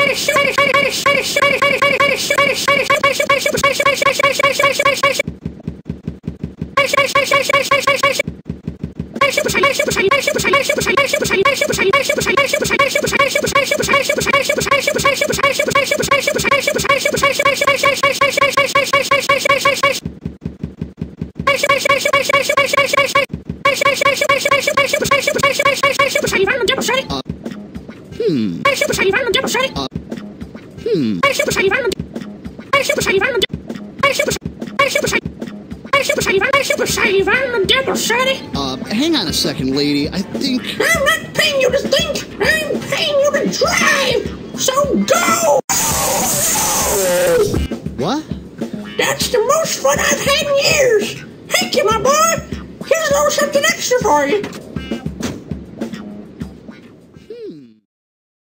Hang on a second, lady. I think... I'm not paying you to think. I'm paying you to drive. So go! What? That's the most fun I've had in years. Thank you, my boy. Here's a little something extra for you.